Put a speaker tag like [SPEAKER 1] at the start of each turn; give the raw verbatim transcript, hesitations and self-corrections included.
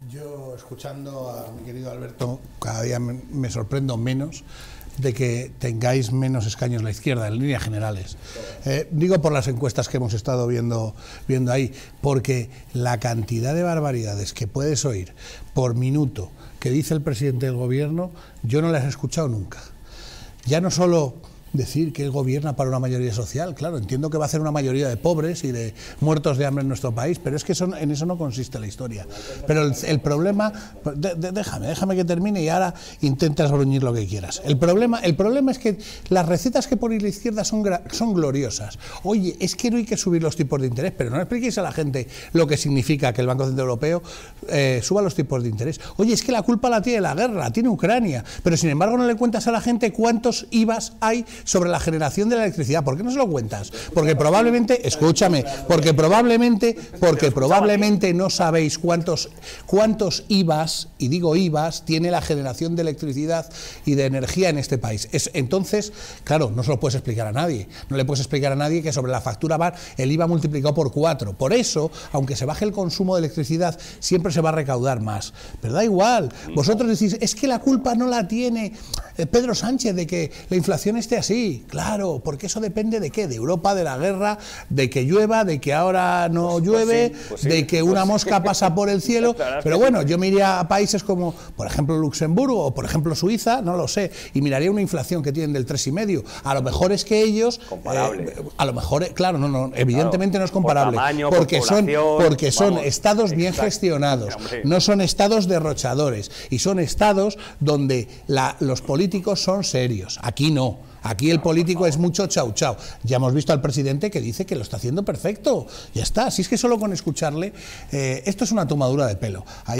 [SPEAKER 1] Yo, escuchando a mi querido Alberto, cada día me, me sorprendo menos de que tengáis menos escaños la izquierda, en líneas generales. Eh, digo por las encuestas que hemos estado viendo, viendo ahí, porque la cantidad de barbaridades que puedes oír por minuto que dice el presidente del gobierno, yo no las he escuchado nunca. Ya no solo decir que él gobierna para una mayoría social, claro, entiendo que va a hacer una mayoría de pobres y de muertos de hambre en nuestro país, pero es que eso, en eso no consiste la historia. Pero el, el problema, de, de, déjame, déjame que termine y ahora intentas gruñir lo que quieras. El problema, el problema es que las recetas que pone la izquierda son, son gloriosas. Oye, es que no hay que subir los tipos de interés, pero no expliquéis a la gente lo que significa que el Banco Central Europeo eh, suba los tipos de interés. Oye, es que la culpa la tiene la guerra, la tiene Ucrania, pero sin embargo no le cuentas a la gente cuántos I V As hay sobre la generación de la electricidad. ¿Por qué no se lo cuentas? Porque probablemente, escúchame, porque probablemente, porque probablemente no sabéis cuántos, cuántos I V As, y digo I V As, tiene la generación de electricidad y de energía en este país. Es, entonces, claro, no se lo puedes explicar a nadie. No le puedes explicar a nadie que sobre la factura va el I V A multiplicado por cuatro. Por eso, aunque se baje el consumo de electricidad, siempre se va a recaudar más. Pero da igual. Vosotros decís, es que la culpa no la tiene Pedro Sánchez de que la inflación esté así. Claro, porque eso depende de qué, de Europa, de la guerra, de que llueva, de que ahora no pues, llueve, pues sí, pues sí, de que una mosca pasa por el cielo, pero bueno, yo me iría a países como, por ejemplo, Luxemburgo o por ejemplo Suiza, no lo sé, y miraría una inflación que tienen del tres y medio. A lo mejor es que ellos,
[SPEAKER 2] comparable.
[SPEAKER 1] Eh, a lo mejor, claro, no, no, evidentemente claro, no es comparable,
[SPEAKER 2] por tamaño,
[SPEAKER 1] porque
[SPEAKER 2] por
[SPEAKER 1] son, porque son
[SPEAKER 2] vamos,
[SPEAKER 1] estados bien
[SPEAKER 2] exacto,
[SPEAKER 1] gestionados,
[SPEAKER 2] hombre.
[SPEAKER 1] No son estados derrochadores y son estados donde la, los políticos son serios. Aquí no. Aquí el político es mucho chau chau. Ya hemos visto al presidente que dice que lo está haciendo perfecto. Ya está. Si es que solo con escucharle, eh, esto es una tomadura de pelo. Ahí